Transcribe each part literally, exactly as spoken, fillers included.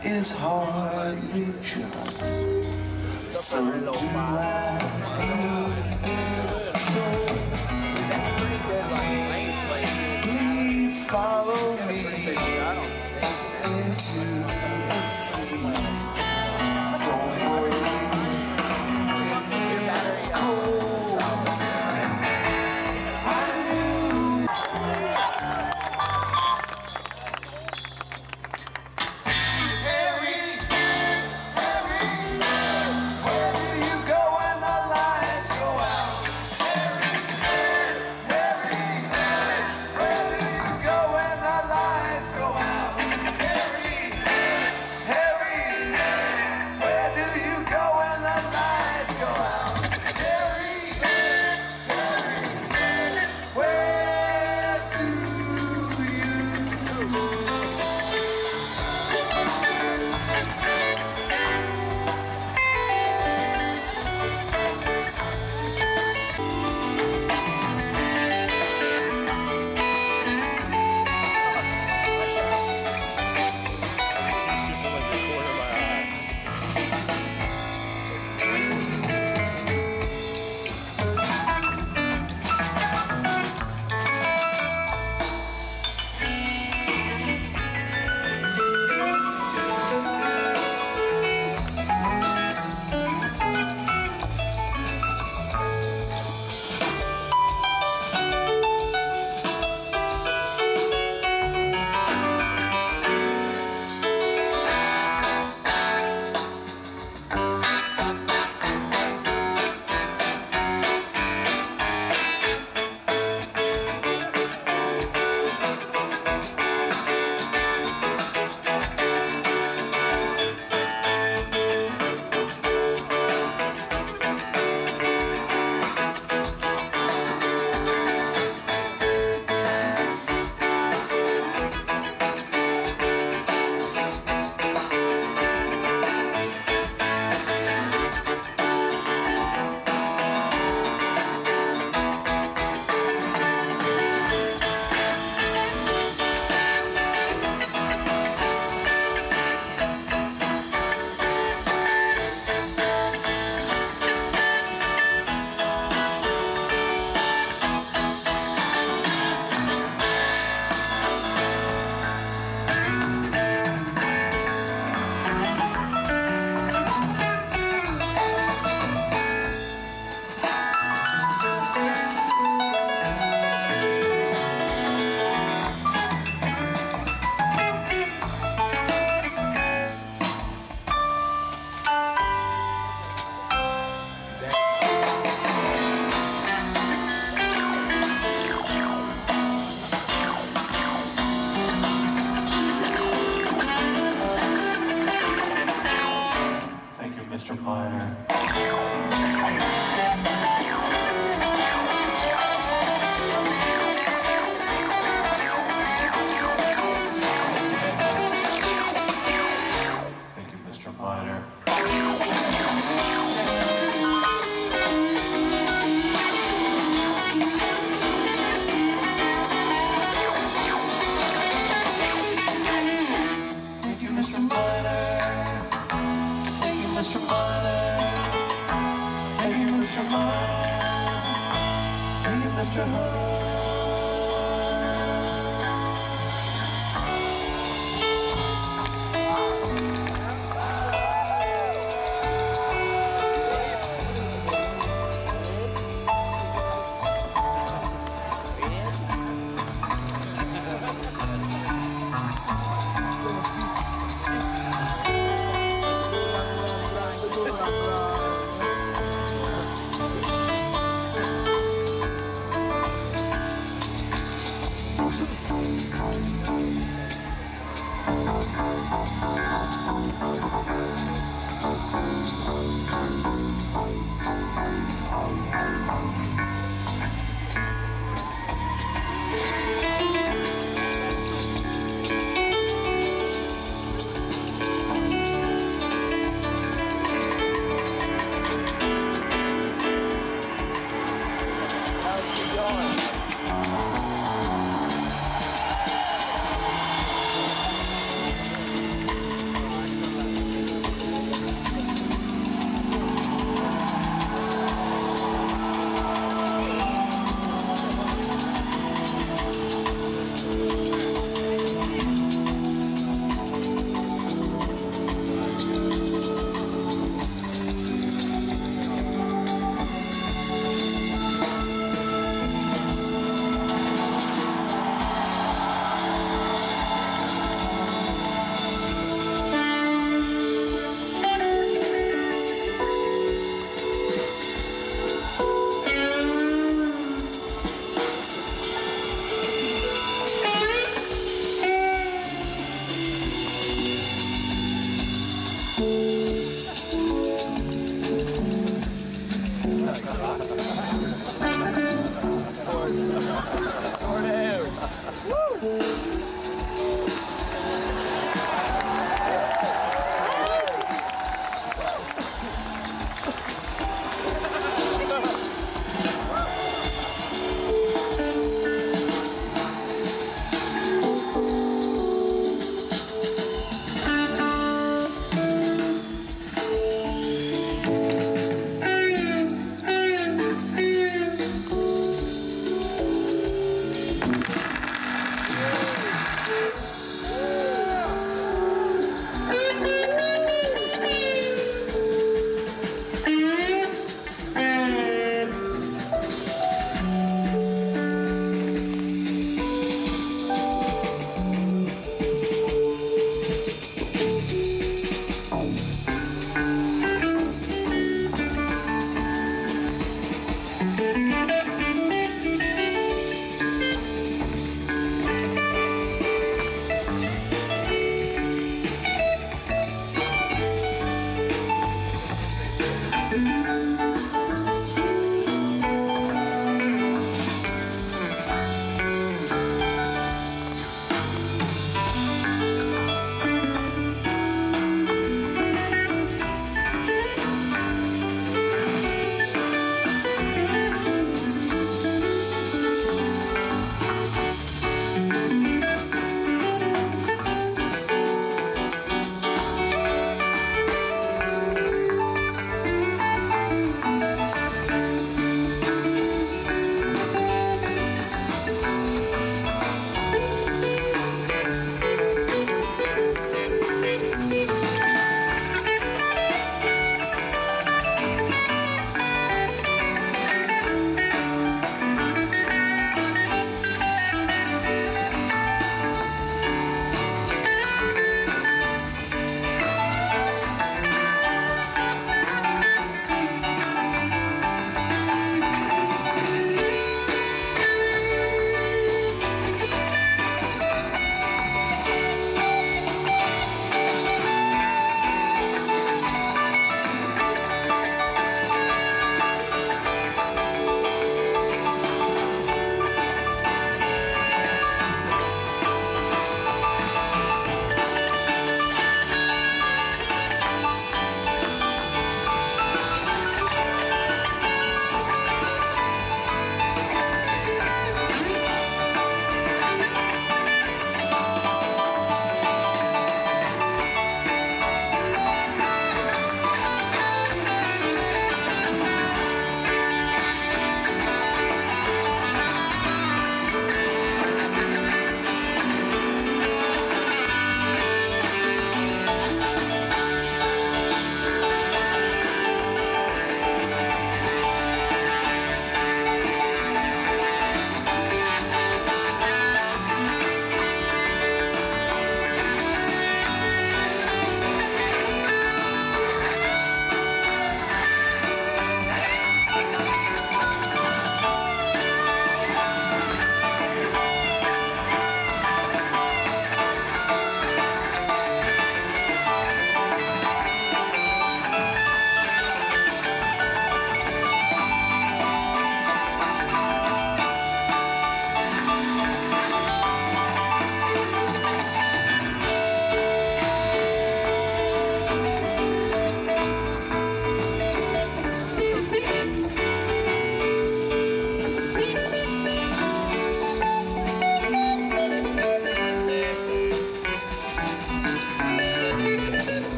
is hard because so do I. Please follow me into the sea. Don't worry if it's cold.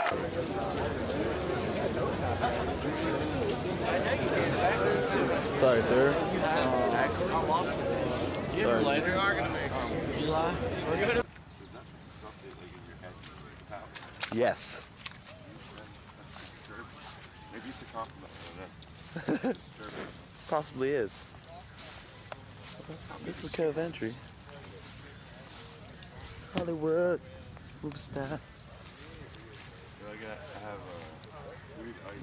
Sorry, sir. Sorry. Later, are gonna make July. Yes. Maybe it's a compliment. Possibly is. This, this is Coventry. Hollywood. Move star. I gotta have a weird ice.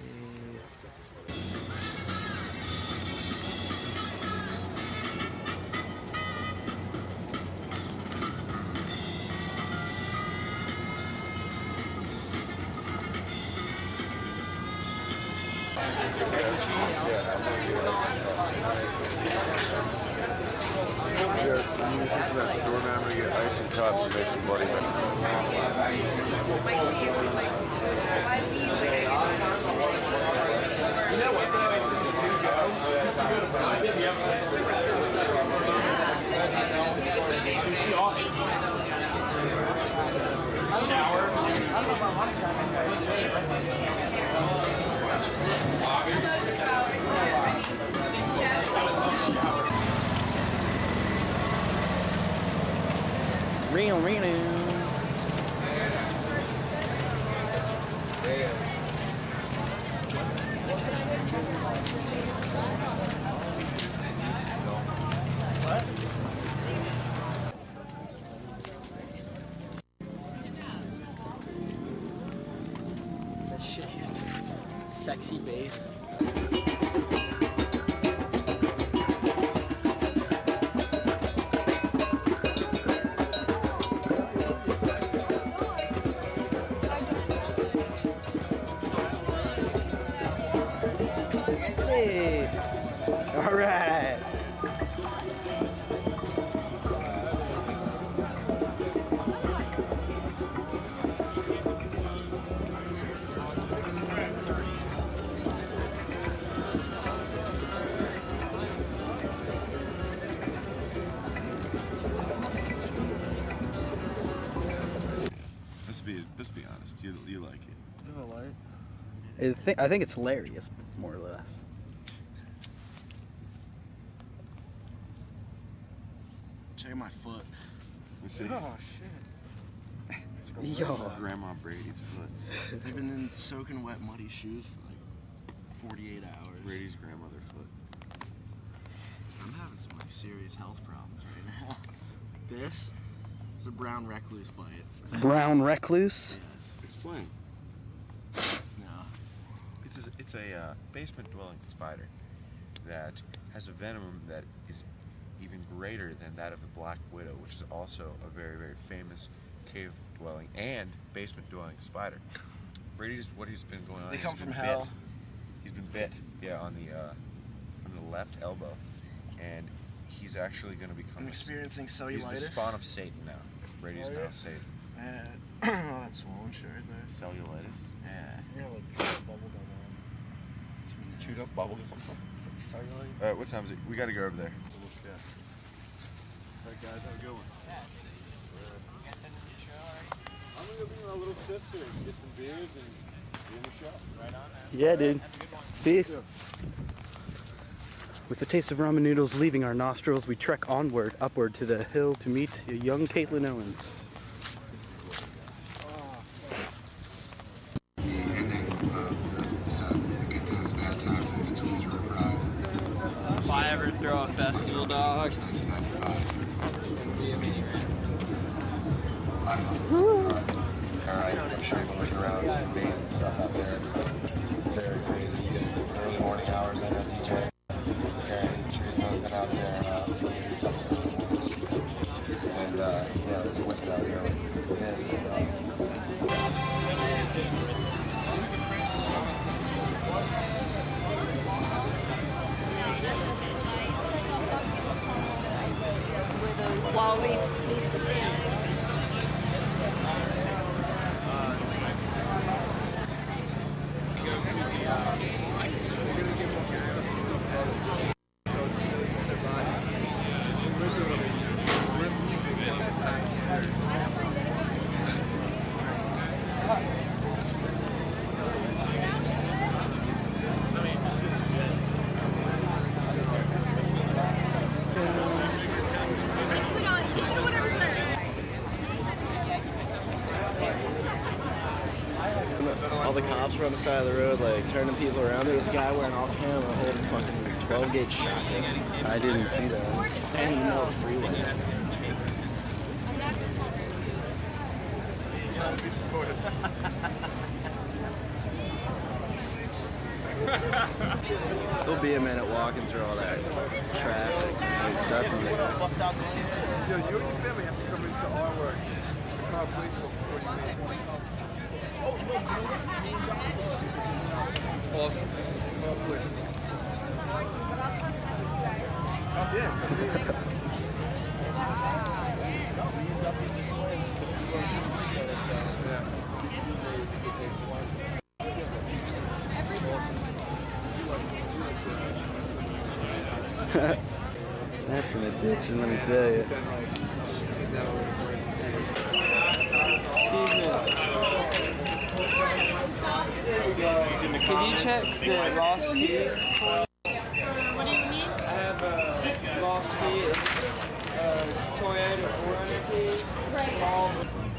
Yeah, when you think about store man, we get ice and cups and make some bloody Reno, Reno. That shit used to sexy bass. Hey! Alright! Let's be, let's be honest. You, you like it. I think, I think it's hilarious, more or less. Check my foot. Let's see. Oh shit. Yo. Grandma Brady's foot. They've been in soaking wet, muddy shoes for like forty-eight hours. Brady's grandmother foot. I'm having some like serious health problems right now. This is a brown recluse bite. Brown recluse? Yes. Explain. No. It's a, it's a uh, basement-dwelling spider that has a venom that is even greater than that of the black widow, which is also a very, very famous cave-dwelling and basement-dwelling spider. Brady's what he's been going on. They he's come been from bit. hell. He's been bit, yeah, on the uh, on the left elbow, and he's actually going to become. I'm experiencing cellulitis. He's the spawn of Satan now. Brady's Oh, yeah? now Satan. Uh, oh, that's swollen shirt there. Cellulitis. Yeah. You're gonna like bubble gum on. Chewed up bubble. Cellulitis? All right, what time is it? We got to go over there. Alright guys, have a good one. I'm gonna go be my little sister and get some beers and be in the show. Right on, man. Yeah, dude. Peace. With the taste of ramen noodles leaving our nostrils, we trek onward, upward to the hill to meet young Caitlin Owens. If I ever throw a festival, dog, it's gonna be a mini rant. Alright, I'm sure you can look around some bands and stuff out there. Very crazy. You get into the early morning hours, then have D J. And Tree's been out there uh, and uh, yeah, there's a wicked out here. While we All the cops were on the side of the road, like turning people around. There was a guy wearing all camera holding fucking twelve gauge shotgun. I didn't see that. Standing in the middle of the freeway. There'll be a minute walking through all that traffic. Like, definitely. Yo, you and your family have to come into our work. The car police will before you make. Awesome. Car police. Yeah. That's an addiction, let me tell you. Excuse me. Can you check the lost keys? What do you mean? I have a lost key, uh, Toyota four hundred key. Small.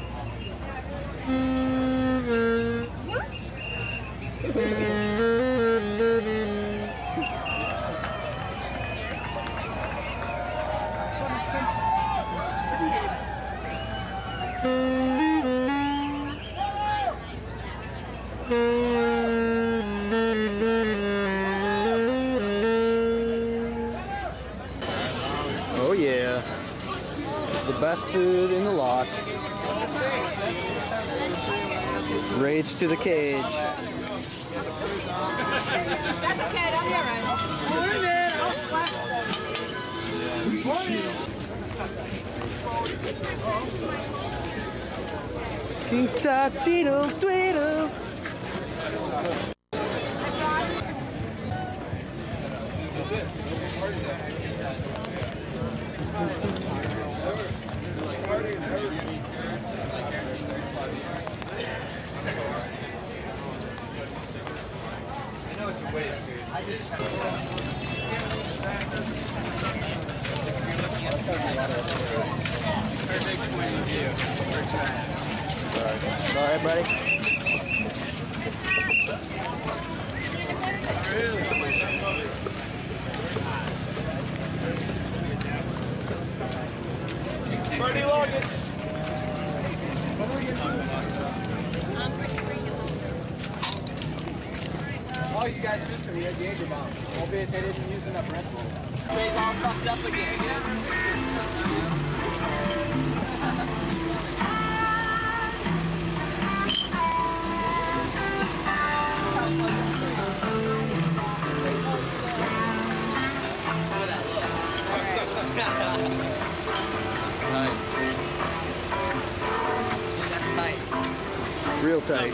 Oh yeah. The best food in the lot. Rage to the cage. That's okay, I'll be alright. Wait a minute, I'll slap King Top Twiddle Twiddle. Sorry, buddy. Bradey, log it. Oh, you guys missed me. You had Jaeger bomb. Albeit they didn't use enough Red Bull. They all fucked up again. Real tight.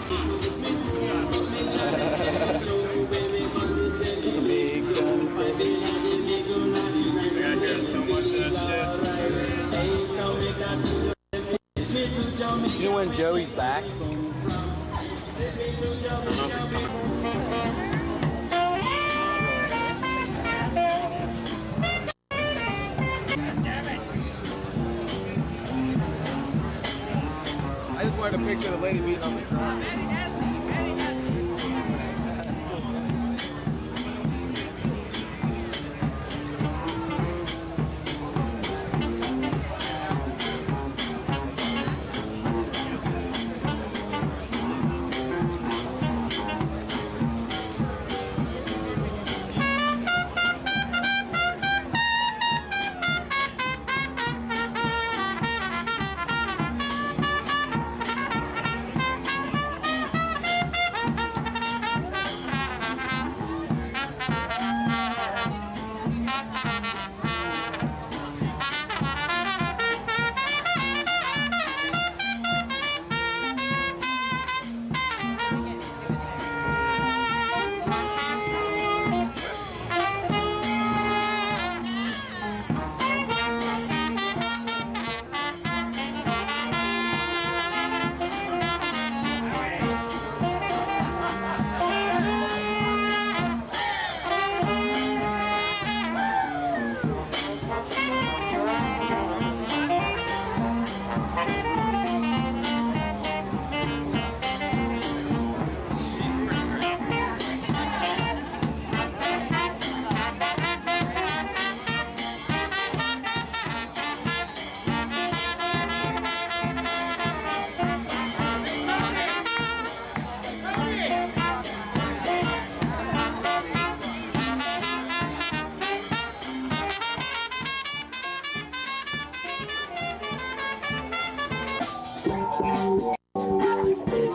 Big gun. I hear so much of that shit. You know when Joey's back? I don't know if it's coming. I just wanted a picture of the lady beating on me.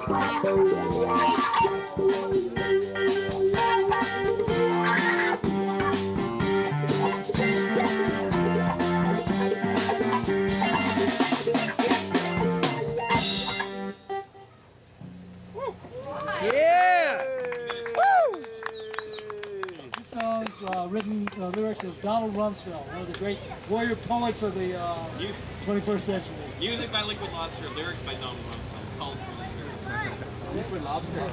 This song's uh, written, uh, lyrics of Donald Rumsfeld, one of the great warrior poets of the uh, twenty-first century. Music by Liquid Lobster, lyrics by Donald Rumsfeld. Called for Liquid Lobster.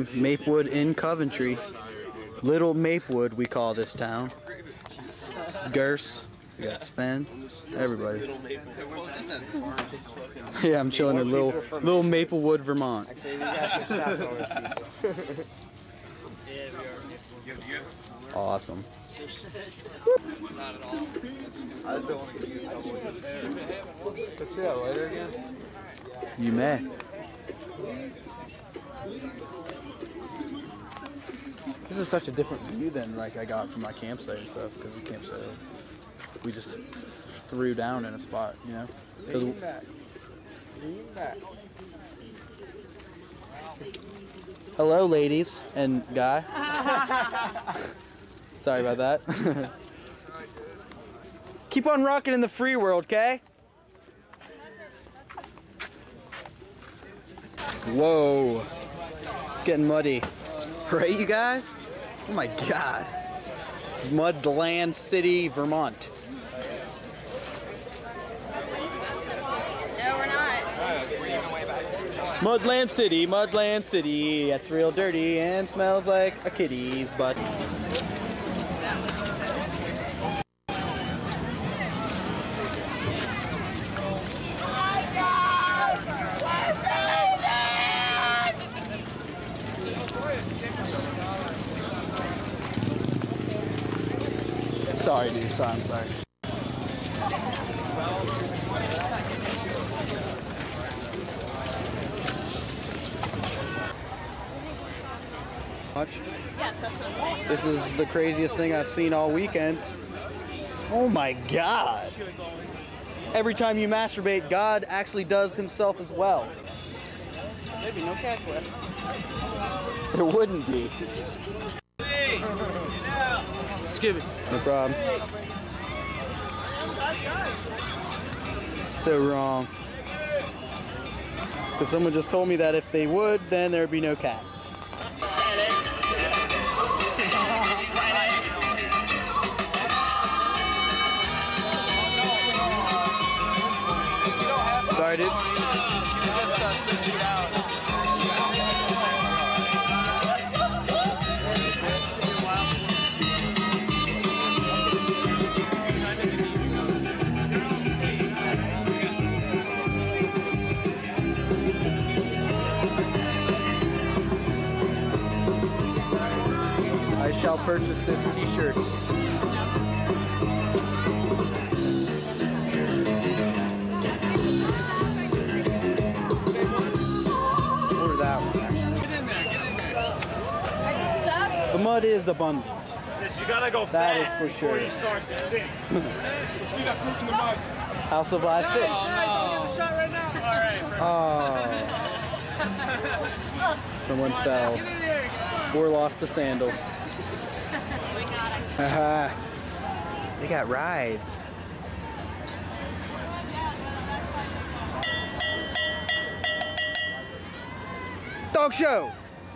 from Maplewood in Coventry. Little Maplewood, we call this town. Gurse, we got Spen, everybody. Yeah, I'm chilling in little, little Maplewood, Vermont. Awesome. Not at all. I just don't want to get you in trouble. Let's see that later again. You may. This is such a different view than like I got from my campsite and stuff, because we campsite we just threw down in a spot, you know. Lean back. Lean back. Hello, ladies and guy. Sorry about that. Keep on rocking in the free world, okay? Whoa. It's getting muddy. Right, you guys? Oh my God. It's Mudland City, Vermont. No, we're not. Mudland City, Mudland City. It's real dirty and smells like a kitty's butt. Sorry, dude. Sorry, I'm sorry. Much? Yes, that's what This is the craziest thing I've seen all weekend. Oh my God. Every time you masturbate, God actually does himself as well. There'd be no cats left. There wouldn't be. Excuse me. No problem. So wrong. Because someone just told me that if they would, then there'd be no cats. Sorry, dude. I shall purchase this t-shirt. Or that one, actually. Get in there, get in there. Are you stuck? The mud is abundant. Yes, you gotta go That is fast for before sure. you start to sink. You got poop in the mud. House of live fish. Don't get the shot right now. All right. Oh. Someone fell. Or lost a sandal. Haha. They got rides. Dog show.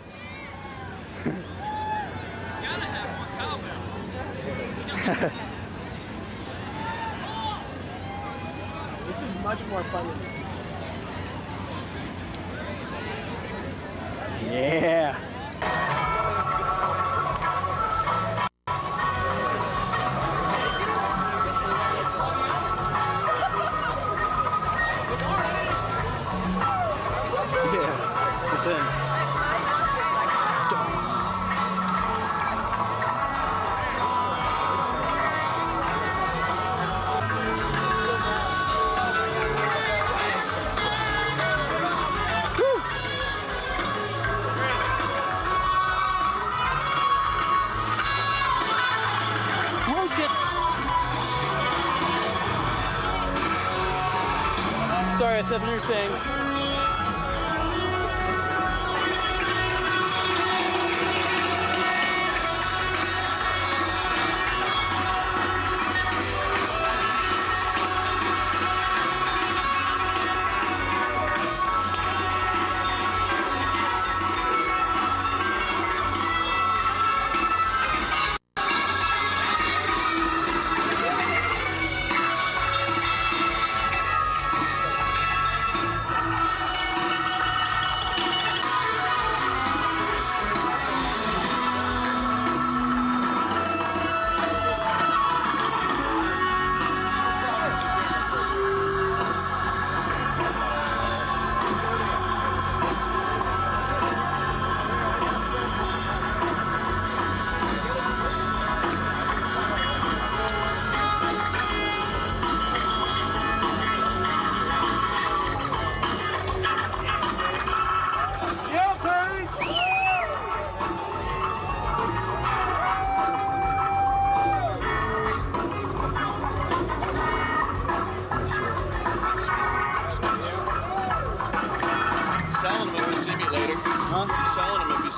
This is much more fun than Yeah. Yeah. It's in. Sorry, I said new thing.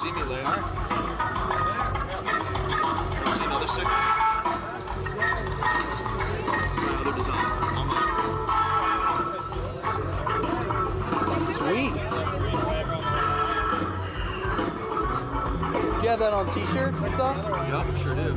See me later. See another sick. That's my other design. I'm Sweet. Do you have that on t-shirts and stuff? Yup, sure do.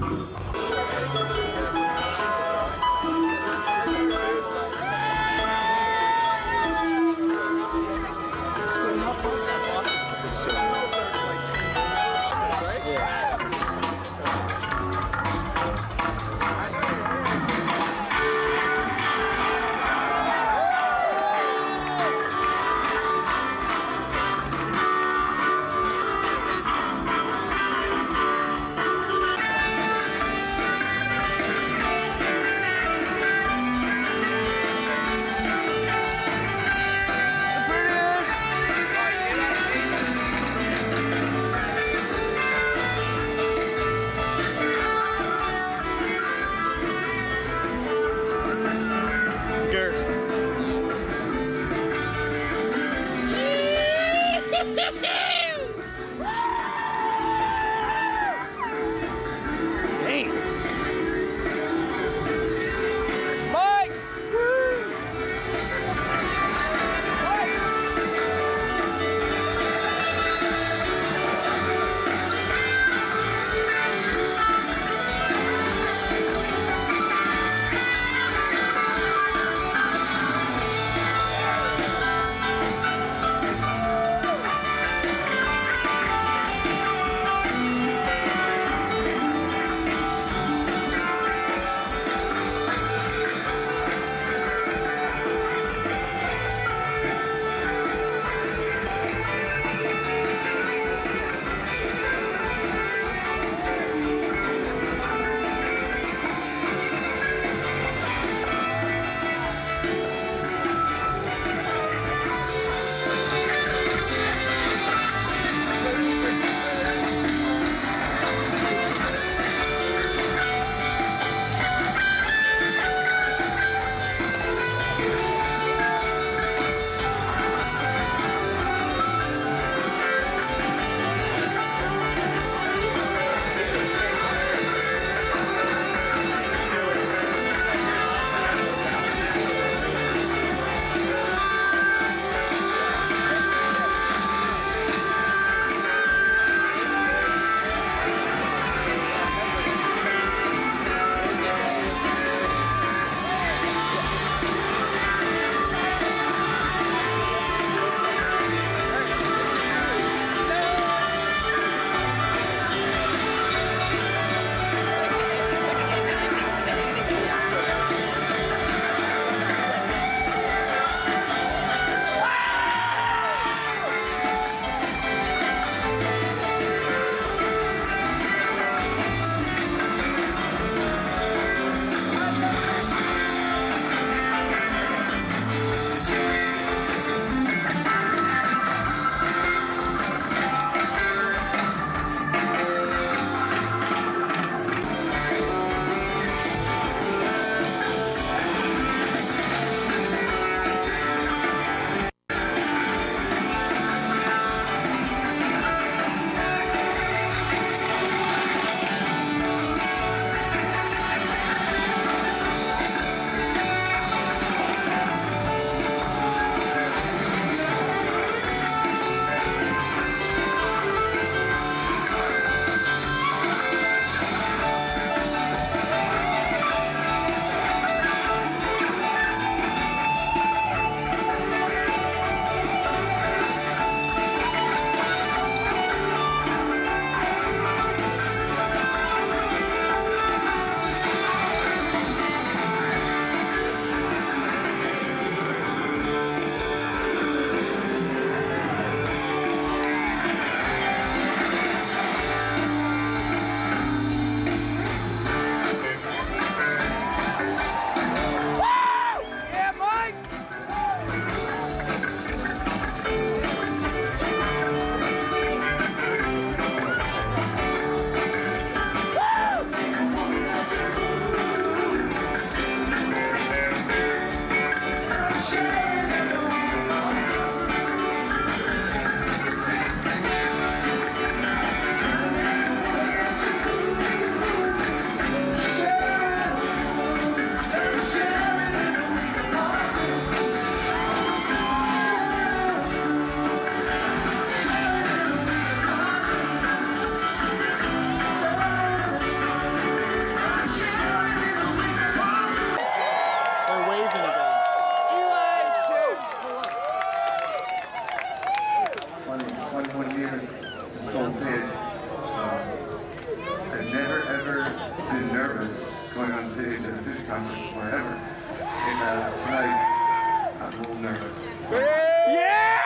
concert forever. And uh, tonight, I'm a little nervous. Yeah!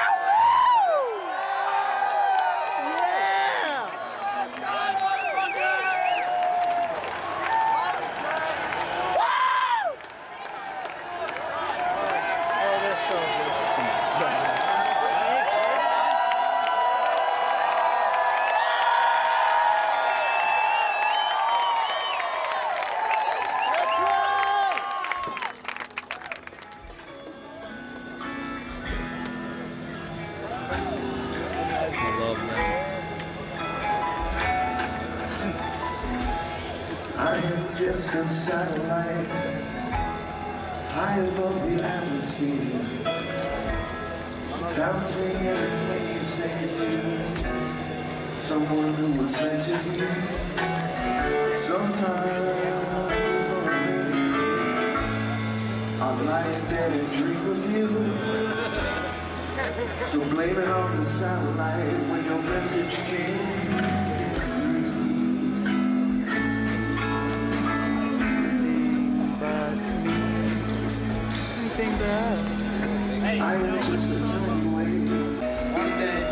I'm just a satellite high above the atmosphere, bouncing everything you say to someone who was meant to be. Sometimes on the radio, I lie there and dream of you. So blame it on the satellite when your message came. I am just a tiny wave. One day,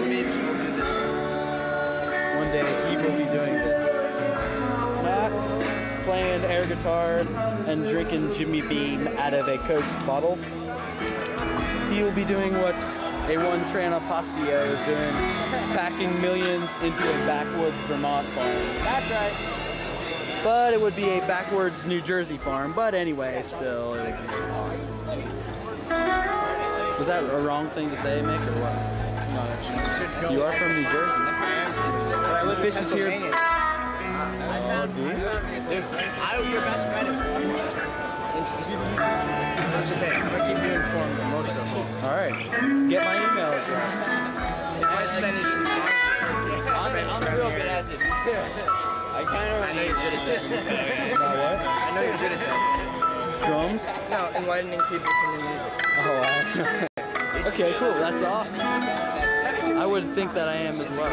One day he will be doing this. Not playing air guitar and drinking Jimmy Beam out of a Coke bottle. He will be doing what a one Trana Postio is doing, packing millions into a backwoods Vermont farm. That's right. But it would be a backwards New Jersey farm. But anyway, still, it would be awesome. Was that a wrong thing to say, Mick, or what? No, that's true. You are from New Jersey. But I live in Phish is here. Pennsylvania. Oh, do you? Dude, I was your best friend. I'm just interested. That's okay. I'm gonna keep you informed of most of them. All right. Get my email address. If I'd send you some songs to show to you, I'm, I'm real good at it. I kind of. I know you're good at that. About what? I know you're good at that. Drums? No, enlightening people to new music. Oh, I... Okay, cool. That's awesome. I would think that I am as well.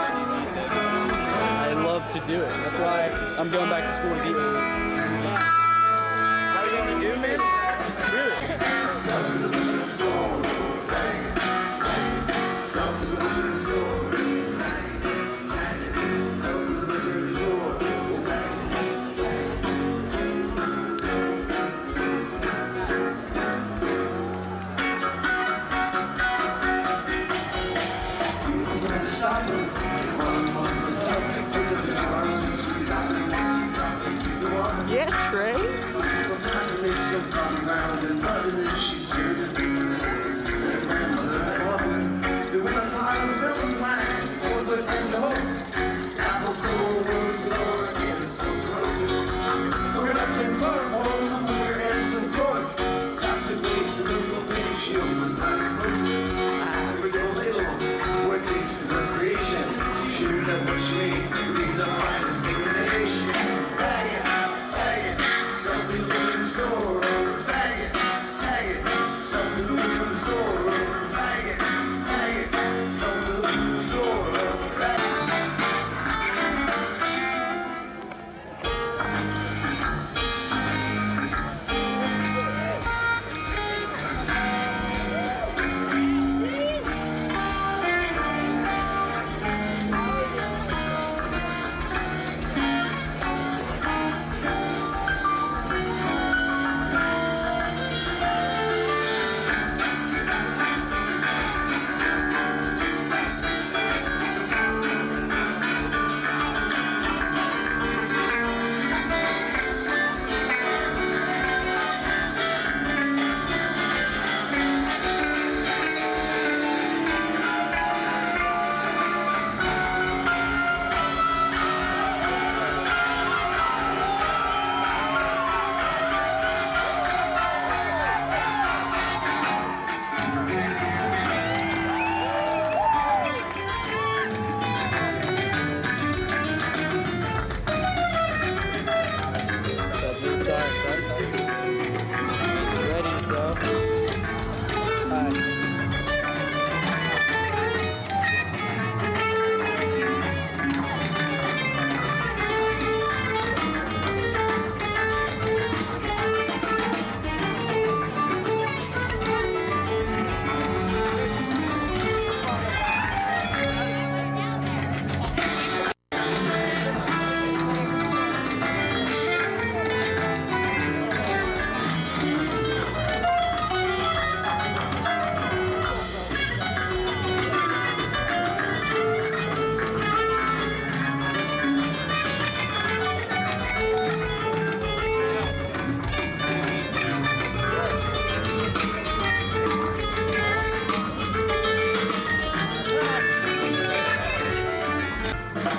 I love to do it. That's why I'm going back to school to be. How are you gonna do, man? Yeah, Trey.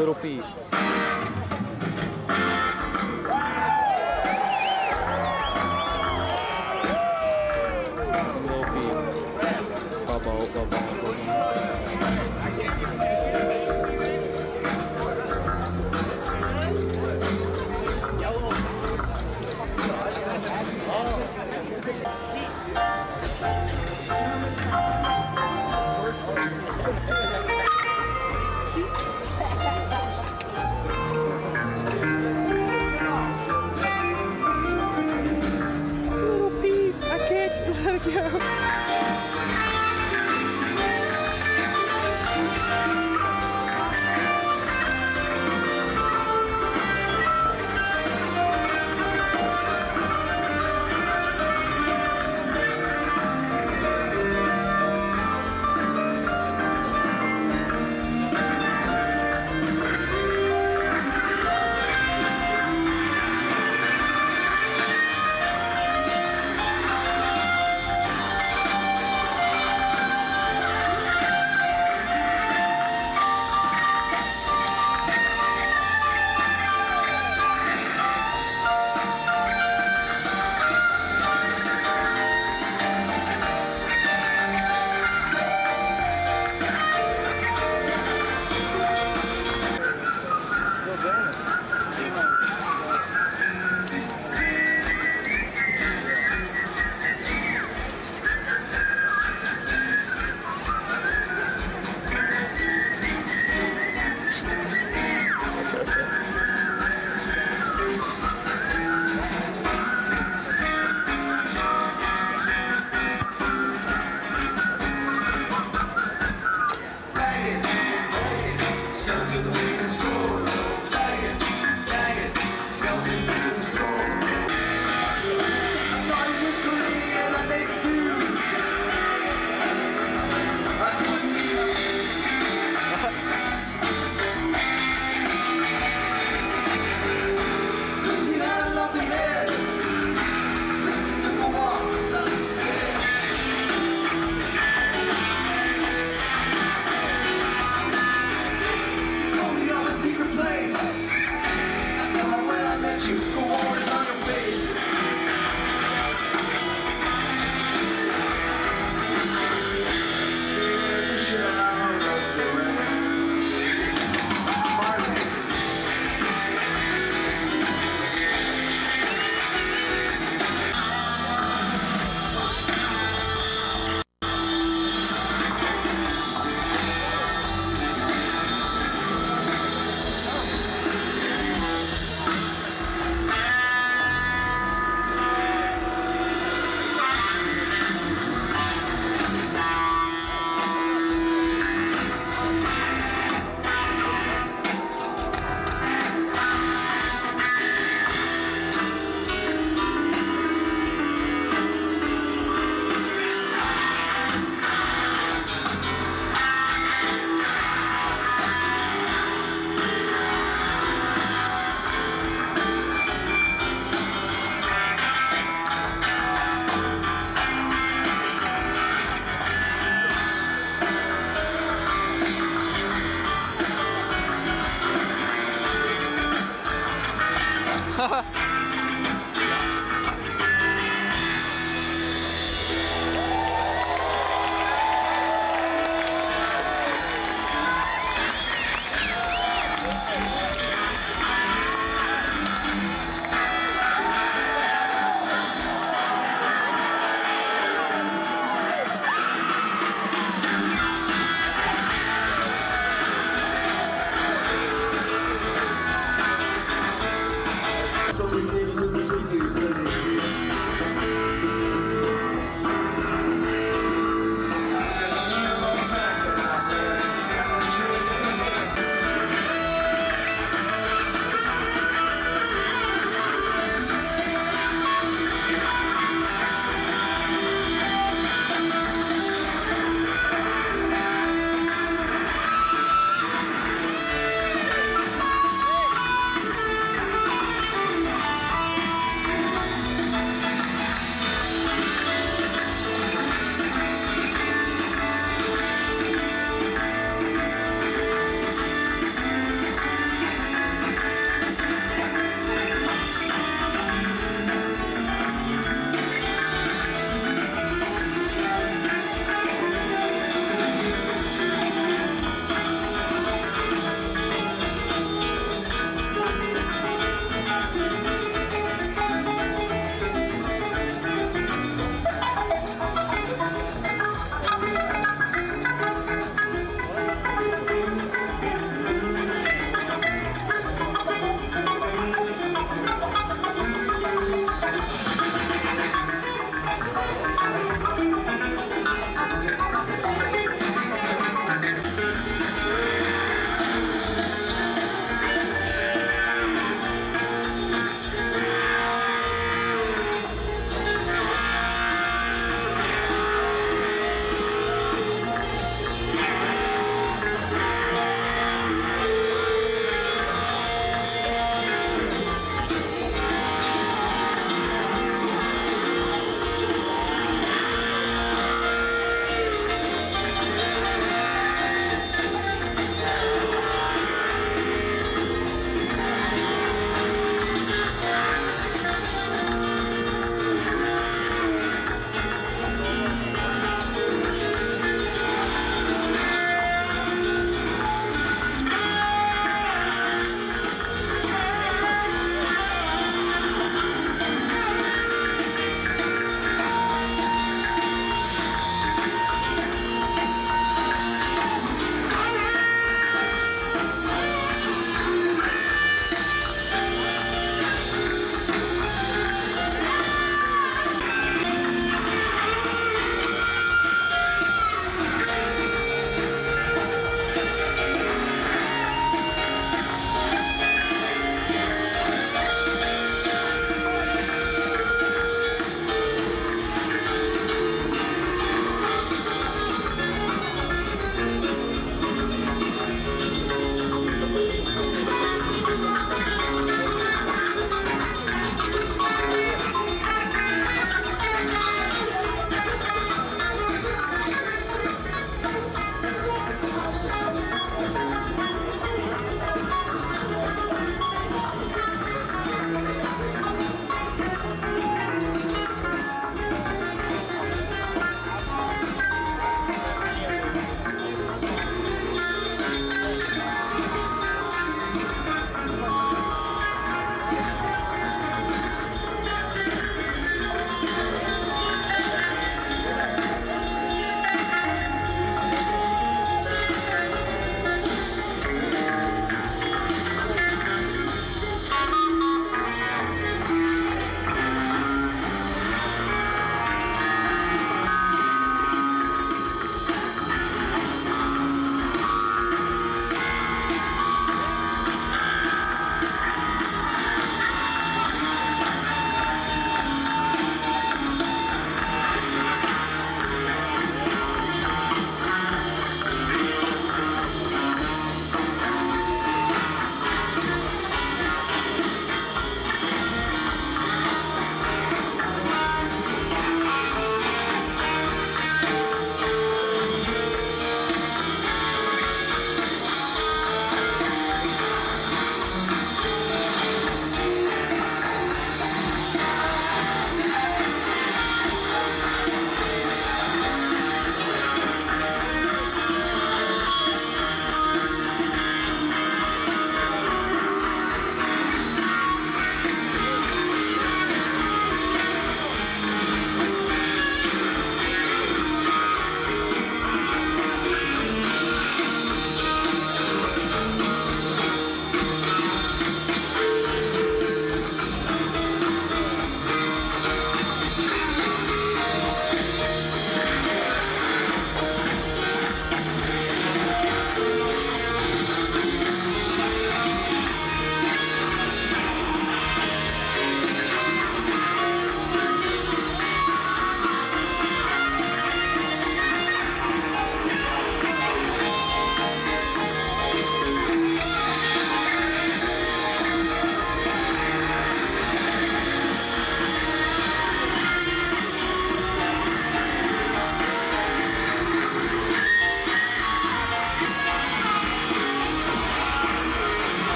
Little Pete. Little Pete. Bubble, bubble, bubble.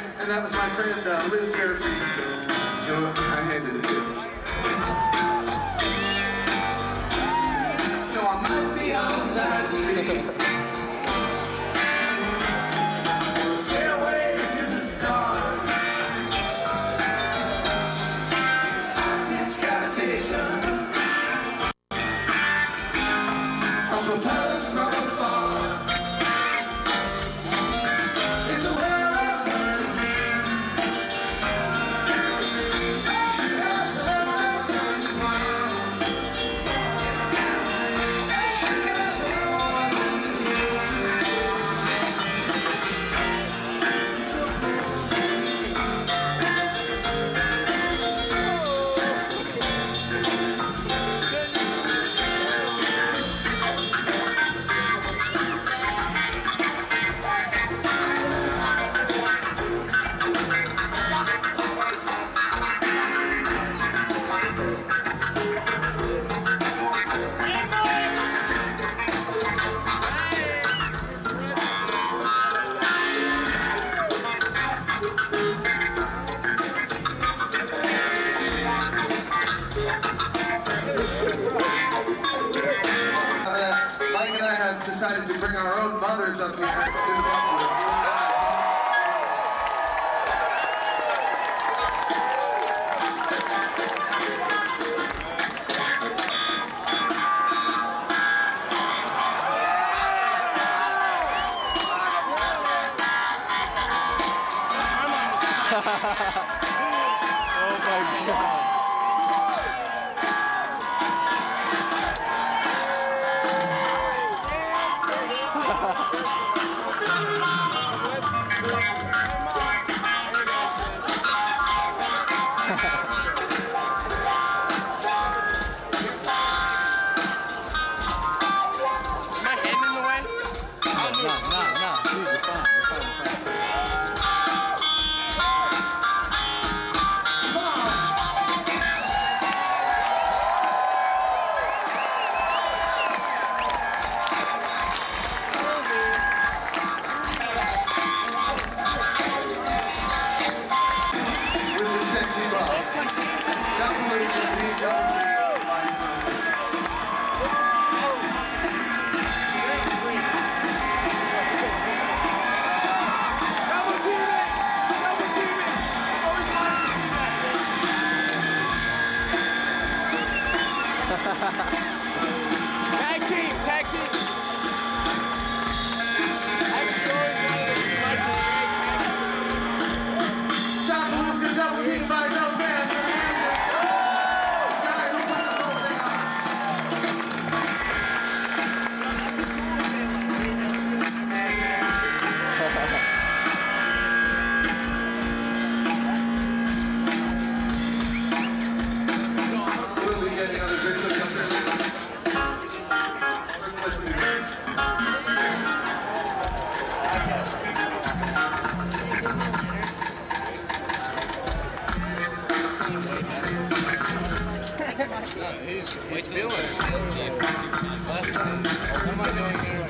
and that was my friend uh, Liz here. You know, I handed it to him. So I might be on the side street. Stairway to the stars. It's gravitation of the palace from afar. It's a world of hurt. She has the world of hurt. She has the world of Mike and I have decided to bring our own mothers up here to do the Maplewood. Oh my god. Tag team, tag team. John Oscar double team by his own band. Guy who put this whole thing on. We'll be getting other videos up there. First place to He's, he's feeling it. Last time, what am I doing here?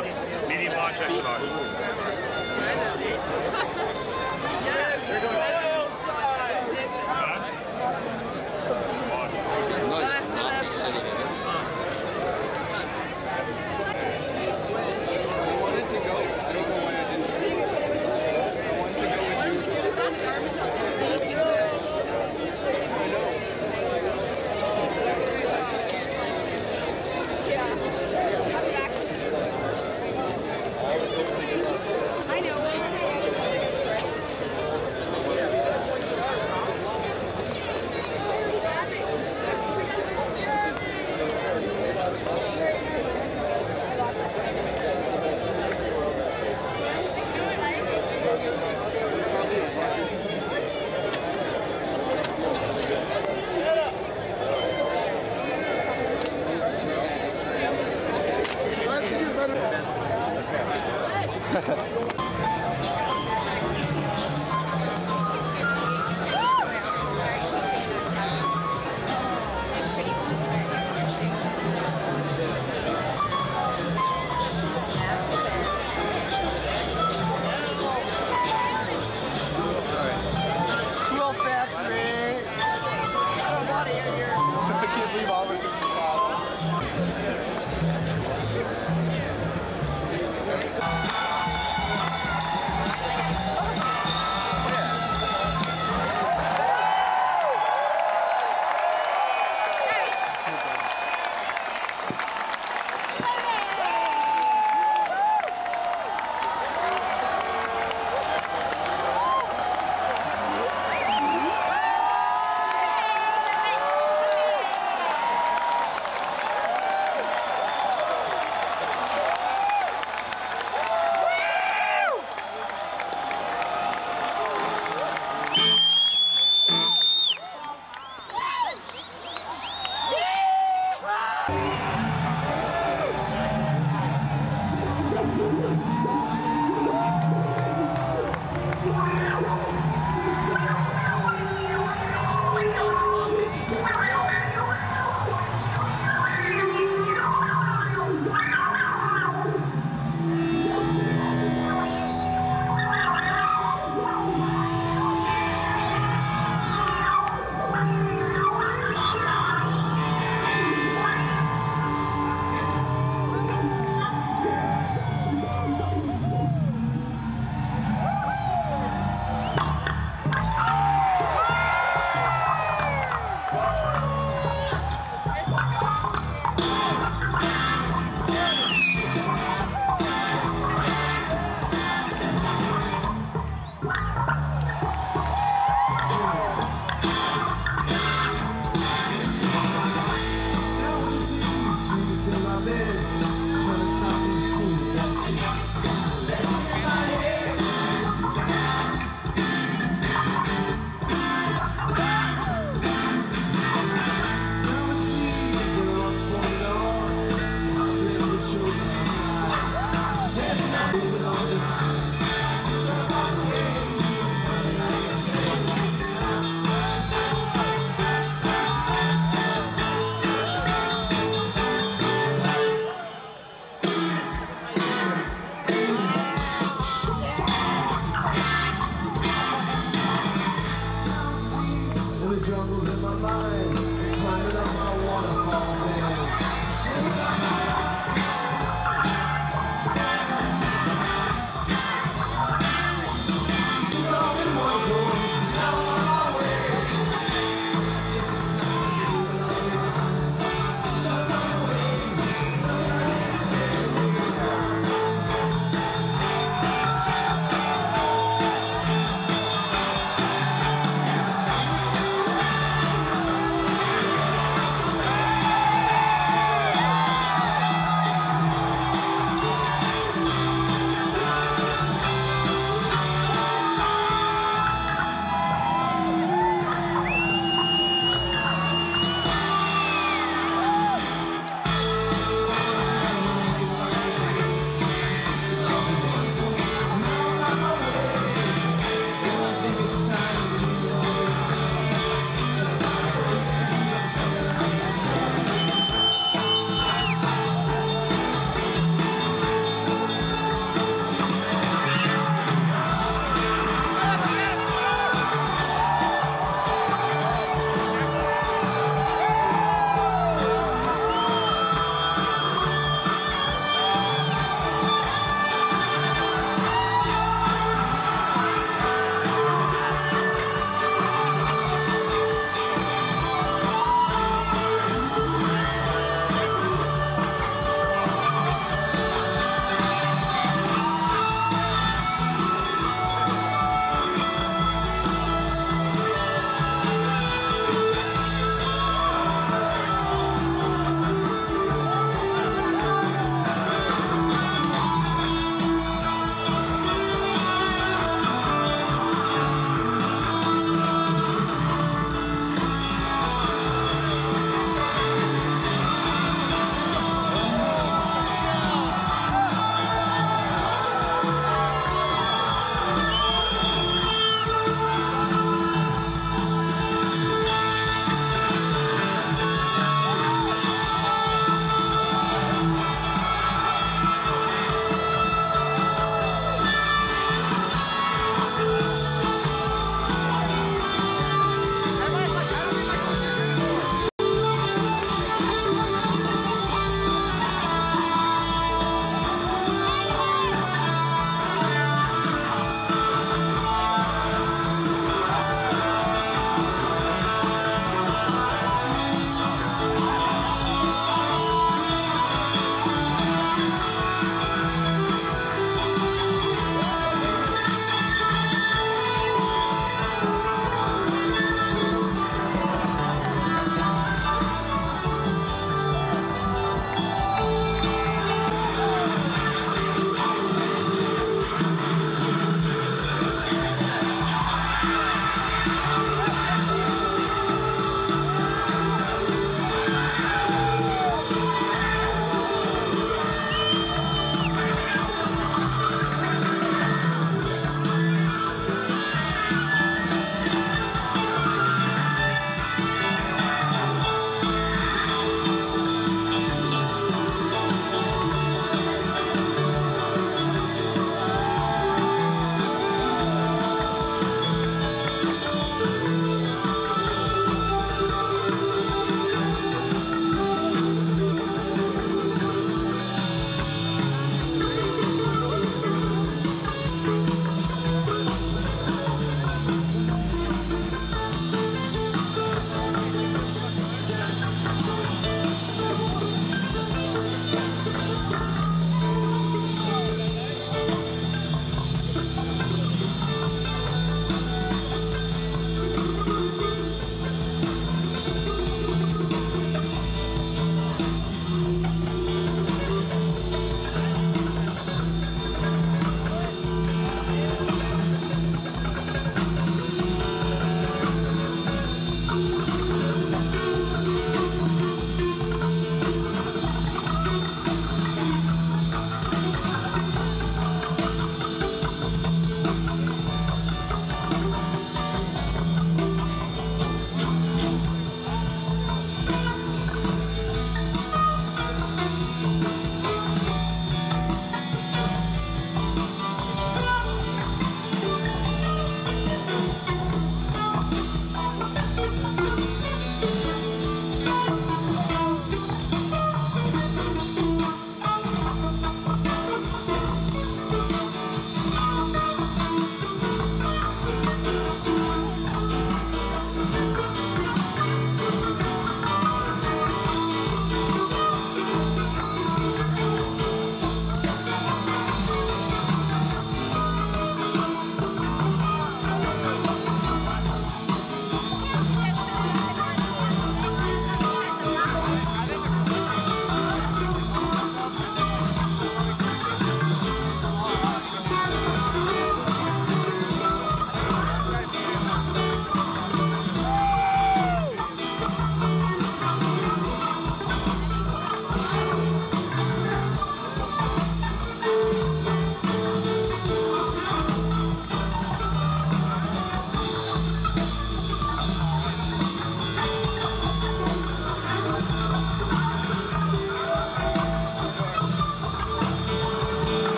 box. Medium box, extra large.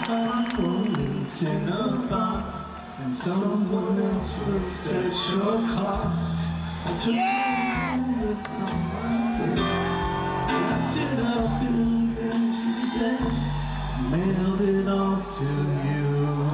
five bullets in a box, and someone else will set your clocks. So yeah! Wrapped it up in things you said, mailed it off to you.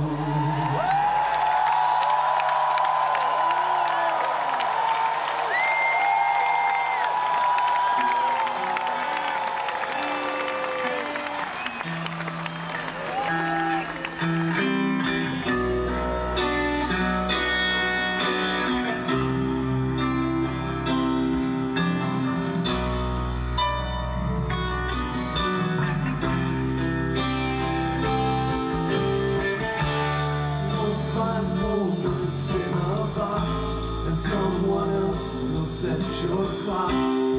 Someone else will set your clocks.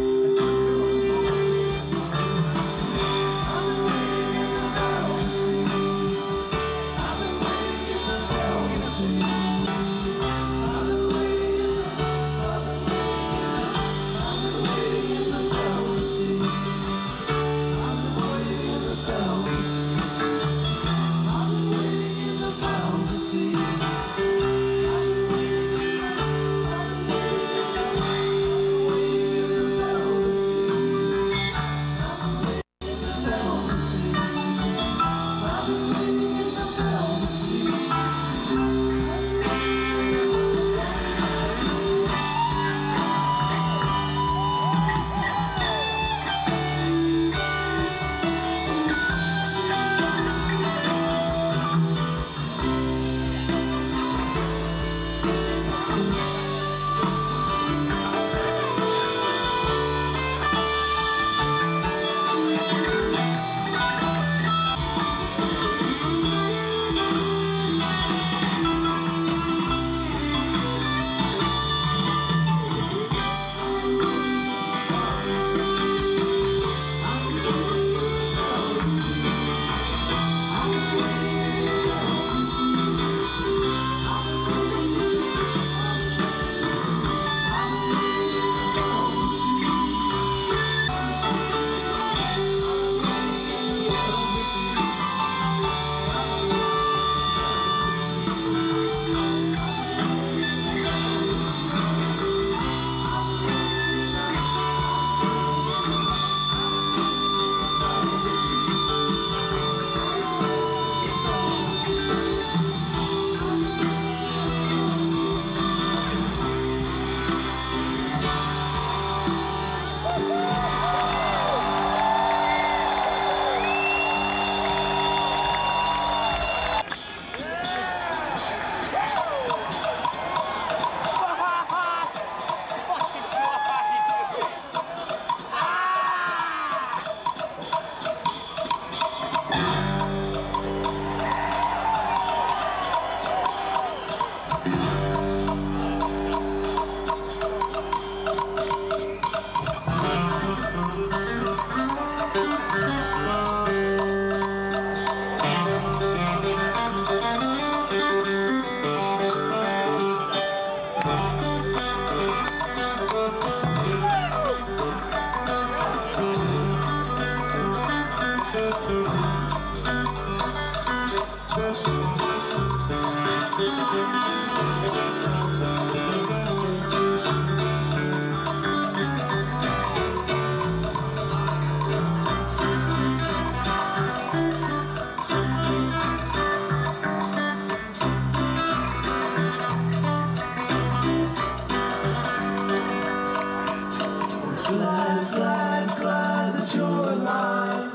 Glad, glad, glad that you're alive.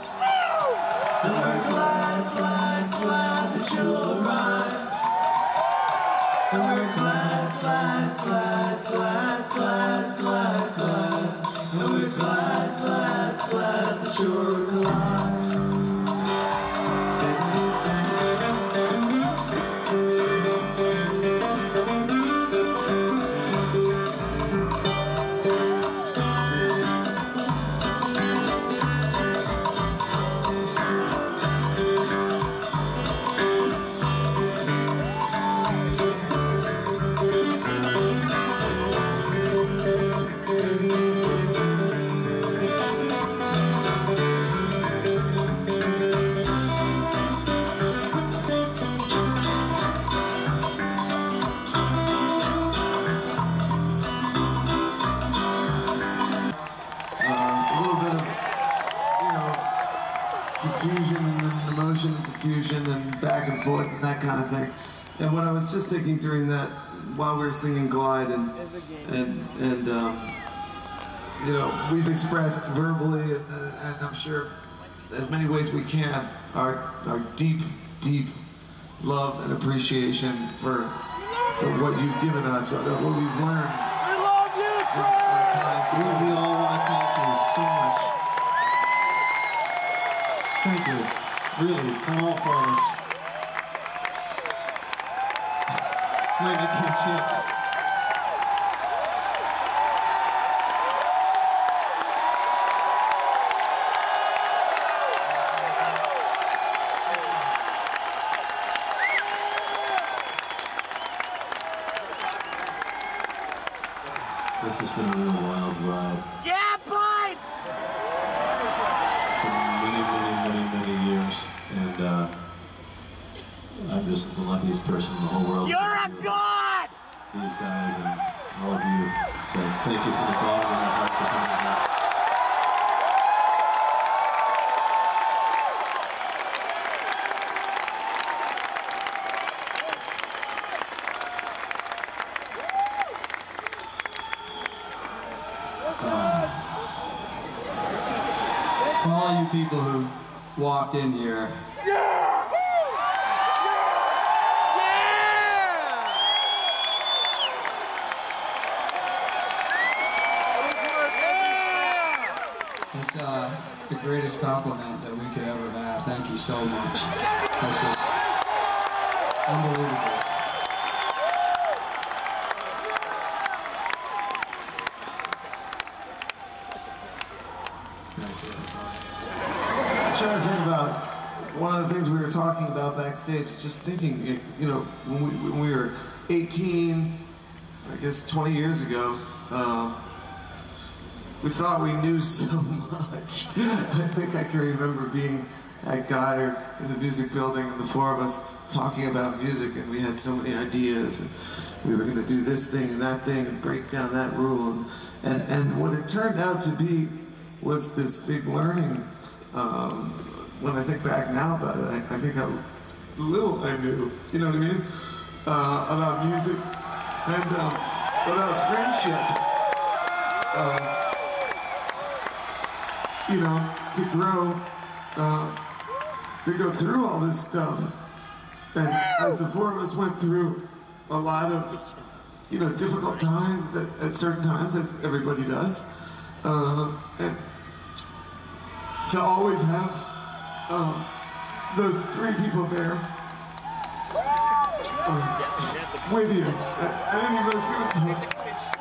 And we're glad, glad, glad that you're right. And we're glad, glad, glad, glad, glad, glad, glad. And we're glad, glad, glad that you're alive. confusion and back and forth and that kind of thing. And what I was just thinking during that, while we were singing Glide, and and and um, you know, we've expressed verbally and, and I'm sure as many ways we can our our deep, deep love and appreciation for for what you've given us, what we've learned. We love you, Trey! We all want to thank you so much. Thank you, really, from all four of us. Wait, I can't chance. This has been a real wild ride. Yeah, bud! For many, many, many, many years. And uh, I'm just the luckiest person in the whole world. You're a god! These guys and all of you. So thank you from the bottom of my heart for coming here. For all you people who walked in here, Yeah! it's uh, the greatest compliment that we could ever have. Thank you so much. This is unbelievable. That's it. That's all. I'm trying to think about one of the things we were talking about backstage, just thinking, you know, when we, when we were eighteen, I guess twenty years ago, um, we thought we knew so much. I think I can remember being at Goddard in the music building and the four of us talking about music, and we had so many ideas, and we were going to do this thing and that thing and break down that rule, and, and, and what it turned out to be was this big learning. Um, when I think back now about it, I, I think how little I knew, you know what I mean, uh, about music and um, about friendship. Uh, you know, to grow, uh, to go through all this stuff. And as the four of us went through a lot of, you know, difficult times at, at certain times, as everybody does, uh, and to always have um, those three people there uh, with you at, at any of those given times.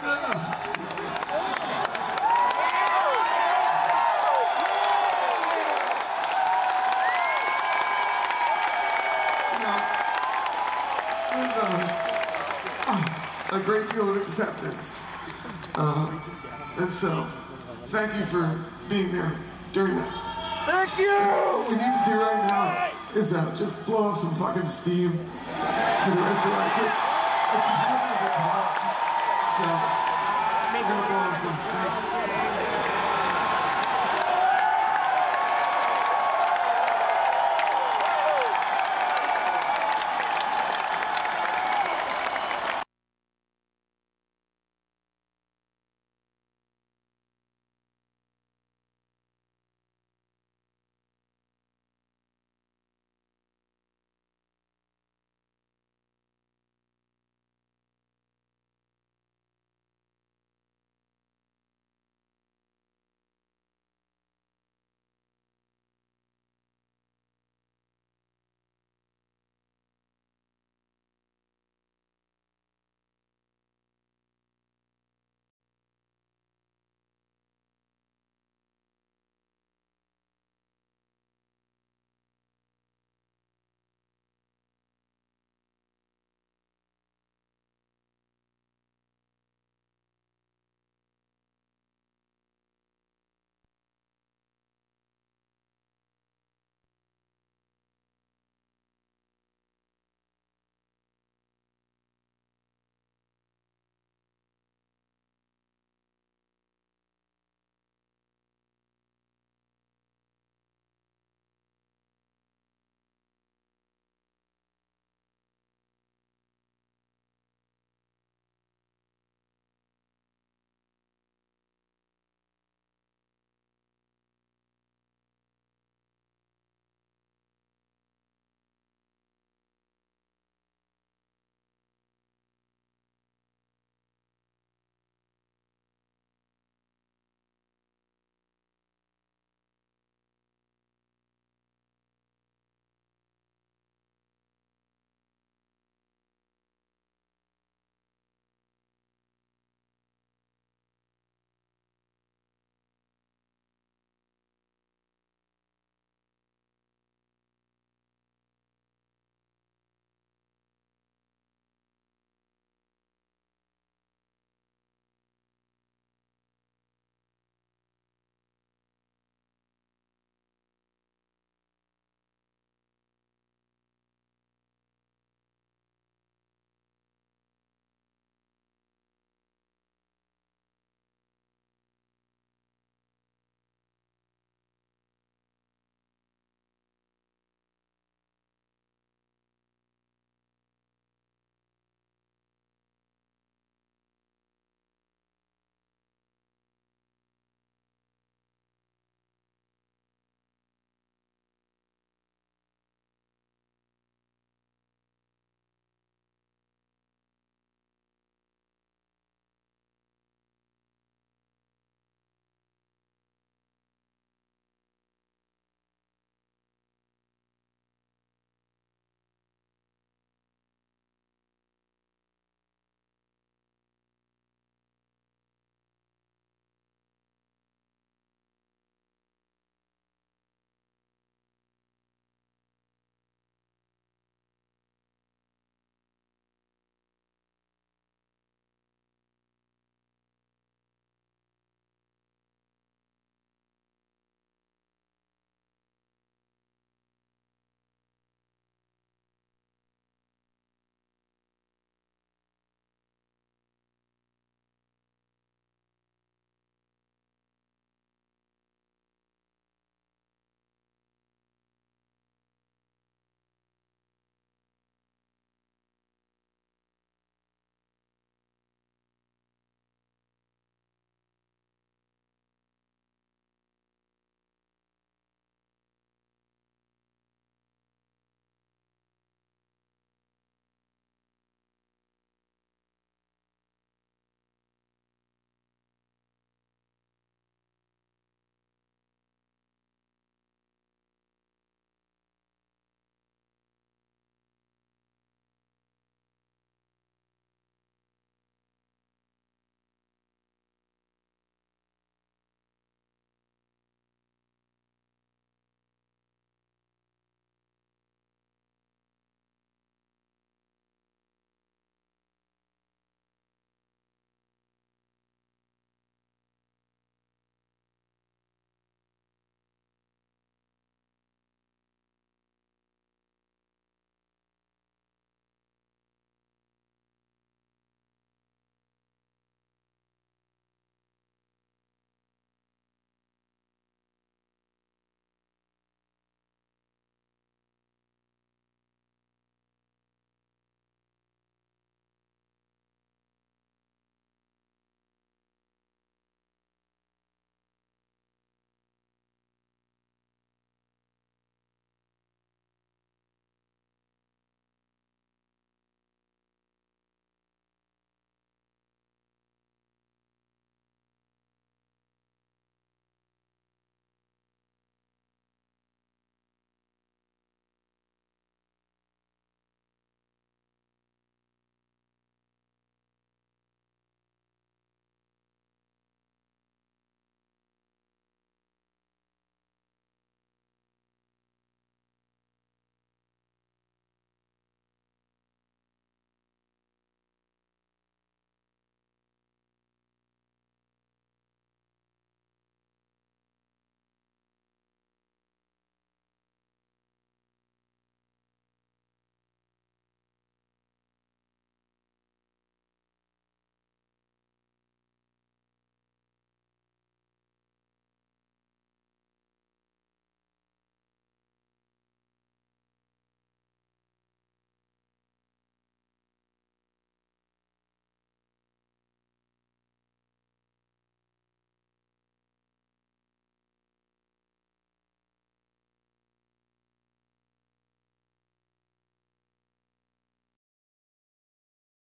A great deal of acceptance. Uh, and so, thank you for being there during that. Thank you! What we need to do right now is uh, just blow off some fucking steam for the rest of the night. Because I can't have a talk. So, I'm gonna blow off some steam.